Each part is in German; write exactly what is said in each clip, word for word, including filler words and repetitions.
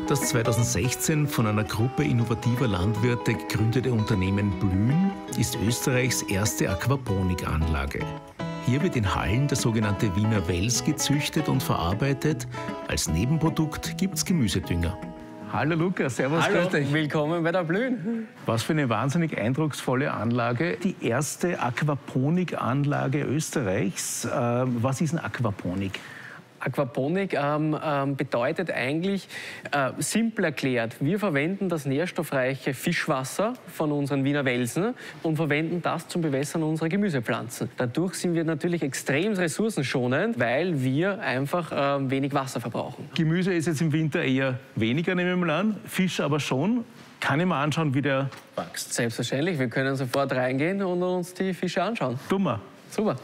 Das zweitausendsechzehn von einer Gruppe innovativer Landwirte gegründete Unternehmen Blühen ist Österreichs erste Aquaponik-Anlage. Hier wird in Hallen der sogenannte Wiener Wels gezüchtet und verarbeitet. Als Nebenprodukt gibt es Gemüsedünger. Hallo Lukas, servus, Hallo, grüß dich. Willkommen bei der Blühen. Was für eine wahnsinnig eindrucksvolle Anlage. Die erste Aquaponik-Anlage Österreichs. Äh, was ist eine Aquaponik? Aquaponik ähm, ähm, bedeutet eigentlich, äh, simpel erklärt, wir verwenden das nährstoffreiche Fischwasser von unseren Wiener Welsen und verwenden das zum Bewässern unserer Gemüsepflanzen. Dadurch sind wir natürlich extrem ressourcenschonend, weil wir einfach äh, wenig Wasser verbrauchen. Gemüse ist jetzt im Winter eher weniger, nehmen wir mal an, Fisch aber schon. Kann ich mal anschauen, wie der wächst? Selbstverständlich, wir können sofort reingehen und uns die Fische anschauen. Dummer. Super.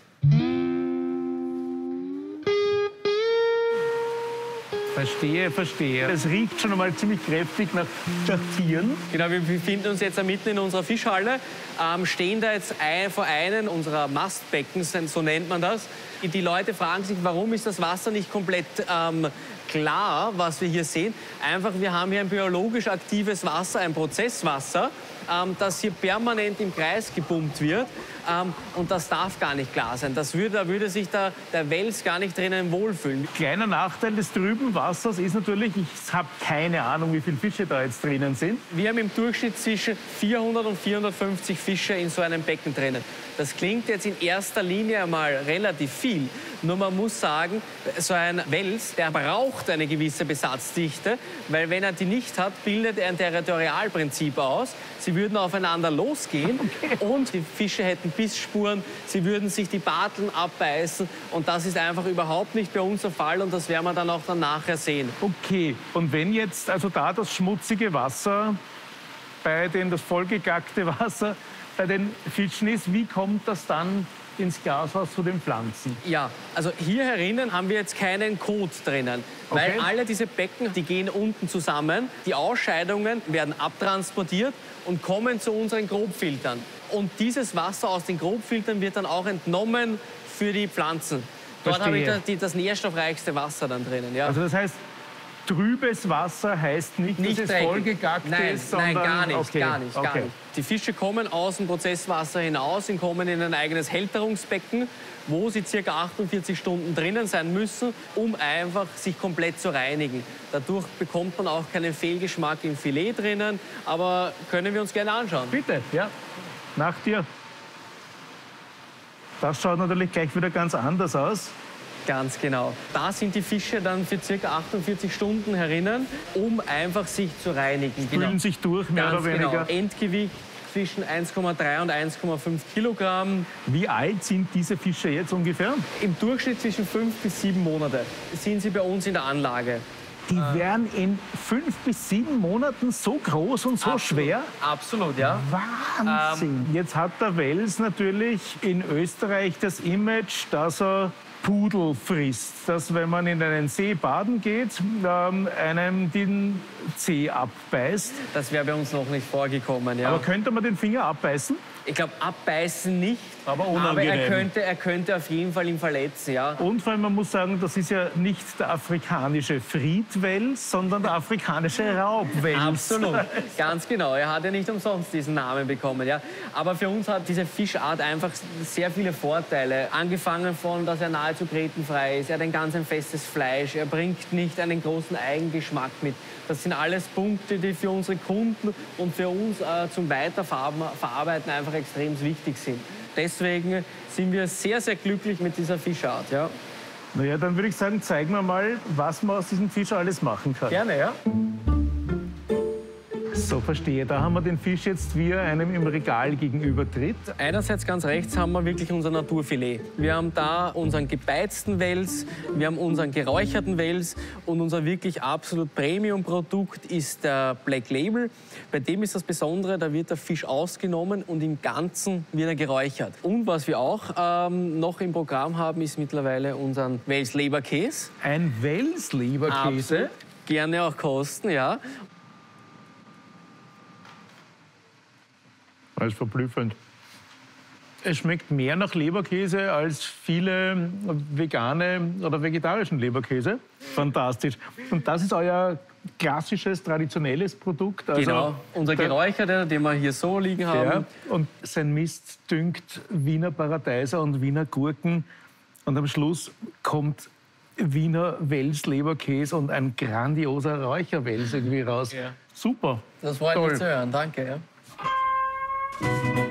Verstehe, verstehe. Es riecht schon einmal ziemlich kräftig nach, nach Tieren. Genau, wir befinden uns jetzt mitten in unserer Fischhalle, ähm, stehen da jetzt ein, vor einem unserer Mastbecken, so nennt man das. Die Leute fragen sich, warum ist das Wasser nicht komplett ähm, klar, was wir hier sehen. Einfach, wir haben hier ein biologisch aktives Wasser, ein Prozesswasser, ähm, das hier permanent im Kreis gepumpt wird. Ähm, und das darf gar nicht klar sein. Das würde, da würde sich da, der Wels gar nicht drinnen wohlfühlen. Kleiner Nachteil des trüben Wassers ist natürlich, ich habe keine Ahnung, wie viele Fische da jetzt drinnen sind. Wir haben im Durchschnitt zwischen vierhundert und vierhundertfünfzig Fische in so einem Becken drinnen. Das klingt jetzt in erster Linie einmal relativ viel. Nur man muss sagen, so ein Wels, der braucht eine gewisse Besatzdichte, weil wenn er die nicht hat, bildet er ein Territorialprinzip aus. Sie würden aufeinander losgehen okay. Und die Fische hätten Bissspuren, sie würden sich die Barteln abbeißen und das ist einfach überhaupt nicht bei uns der Fall und das werden wir dann auch dann nachher sehen. Okay, und wenn jetzt also da das schmutzige Wasser bei den, das vollgegackte Wasser bei den Fischen ist, wie kommt das dann ins Glashaus zu den Pflanzen? Ja, also hier herinnen haben wir jetzt keinen Kot drinnen, weil okay. alle diese Becken, die gehen unten zusammen. Die Ausscheidungen werden abtransportiert und kommen zu unseren Grobfiltern. Und dieses Wasser aus den Grobfiltern wird dann auch entnommen für die Pflanzen. Dort habe ich das, die, das nährstoffreichste Wasser dann drinnen. Ja. Also das heißt, trübes Wasser heißt nicht, nicht dass es vollgegackt nein, ist, sondern... Nein, gar nicht, okay. gar nicht, gar okay. nicht. Die Fische kommen aus dem Prozesswasser hinaus und kommen in ein eigenes Hälterungsbecken, wo sie ca. achtundvierzig Stunden drinnen sein müssen, um einfach sich komplett zu reinigen. Dadurch bekommt man auch keinen Fehlgeschmack im Filet drinnen, aber können wir uns gerne anschauen. Bitte, ja. Nach dir. Das schaut natürlich gleich wieder ganz anders aus. Ganz genau. Da sind die Fische dann für ca. achtundvierzig Stunden herinnen, um einfach sich zu reinigen. Spülen genau. sich durch, mehr Ganz oder weniger. Genau. Endgewicht zwischen eins Komma drei und eins Komma fünf Kilogramm. Wie alt sind diese Fische jetzt ungefähr? Im Durchschnitt zwischen fünf bis sieben Monate sind sie bei uns in der Anlage. Die werden in fünf bis sieben Monaten so groß und so Absolut. schwer? Absolut, ja. Wahnsinn! Ähm, Jetzt hat der Wels natürlich in Österreich das Image, dass er Pudel frisst. Dass, wenn man in einen See baden geht, ähm, einem den Zeh abbeißt. Das wäre bei uns noch nicht vorgekommen, ja. Aber könnte man den Finger abbeißen? Ich glaube, abbeißen nicht. Aber Aber unangenehm. er könnte, er könnte auf jeden Fall ihn verletzen, ja. Und vor allem, man muss sagen, das ist ja nicht der afrikanische Friedwels, sondern der afrikanische Raubwels. Absolut, ganz genau. Er hat ja nicht umsonst diesen Namen bekommen, ja. Aber für uns hat diese Fischart einfach sehr viele Vorteile. Angefangen von, dass er nahezu grätenfrei ist, er hat ein ganz ein festes Fleisch, er bringt nicht einen großen Eigengeschmack mit. Das sind alles Punkte, die für unsere Kunden und für uns äh, zum Weiterverarbeiten einfach extrem wichtig sind. Deswegen sind wir sehr, sehr glücklich mit dieser Fischart. Ja. Na ja, dann würde ich sagen, zeigen wir mal, was man aus diesem Fisch alles machen kann. Gerne, ja. So, verstehe. Da haben wir den Fisch jetzt, wie er einem im Regal gegenübertritt. Einerseits ganz rechts haben wir wirklich unser Naturfilet. Wir haben da unseren gebeizten Wels, wir haben unseren geräucherten Wels und unser wirklich absolut Premium-Produkt ist der Black Label. Bei dem ist das Besondere, da wird der Fisch ausgenommen und im Ganzen wird er geräuchert. Und was wir auch ähm, noch im Programm haben, ist mittlerweile unseren Wels-Leberkäse. Ein Wels-Leberkäse? Gerne auch kosten, ja. Das ist verblüffend. es schmeckt mehr nach Leberkäse als viele vegane oder vegetarischen Leberkäse. Fantastisch. Und das ist euer klassisches, traditionelles Produkt. Also genau, unser Geräucherte, den wir hier so liegen haben. Ja, und sein Mist düngt Wiener Paradeiser und Wiener Gurken. Und am Schluss kommt Wiener Wels-Leberkäse und ein grandioser Räucherwels irgendwie raus. Ja. Super. Das freut Toll. mich zu hören, danke. Ja.